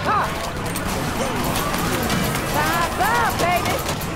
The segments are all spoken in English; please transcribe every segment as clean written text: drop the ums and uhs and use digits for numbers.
car. Bye-bye, baby.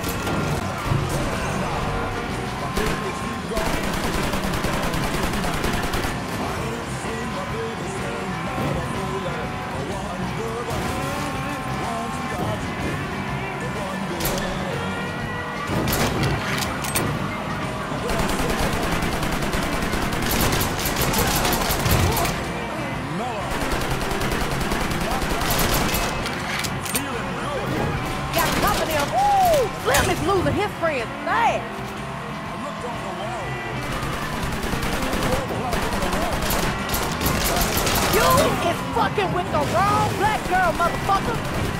Slim is losing his friends fast. You is fucking with the wrong black girl, motherfucker.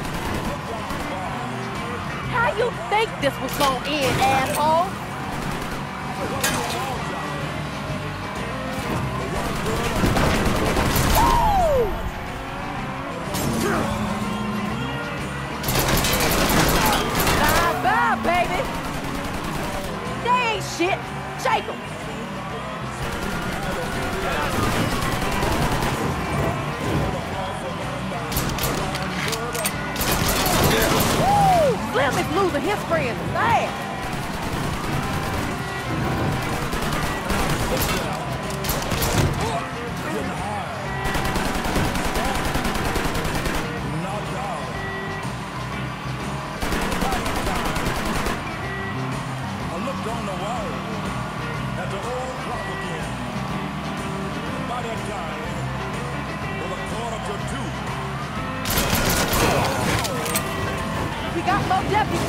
How you think this was gonna end, asshole? Bye-bye, baby. They ain't shit. Shake 'em. Slim is losing his friends fast. On the wall at the old clock again. By that time, for the 1:45. We got more deputies.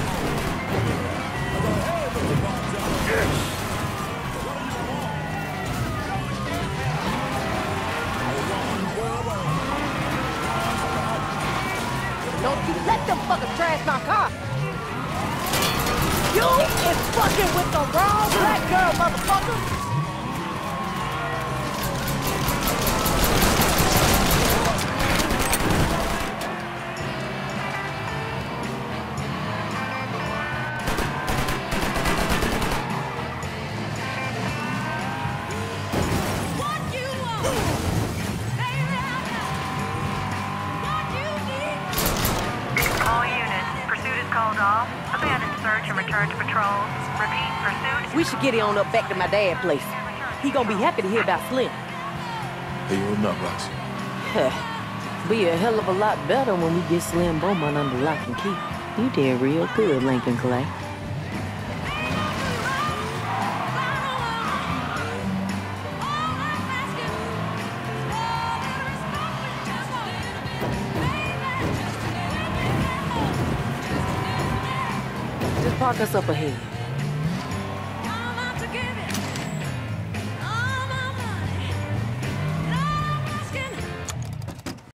Don't you let them fuckers trash my car. You is fucking with the wrong black girl, motherfucker! What you want? Baby, I know. What you need? All units, pursuit is called off. Abandon search and return to patrols. Repeat, pursuit. We should get it on up back to my dad's place. He gonna be happy to hear about Slim. Hey, you holding up, Roxy? Be a hell of a lot better when we get Slim Beaumont under lock and key. You did real good, Lincoln Clay. Just park us up ahead.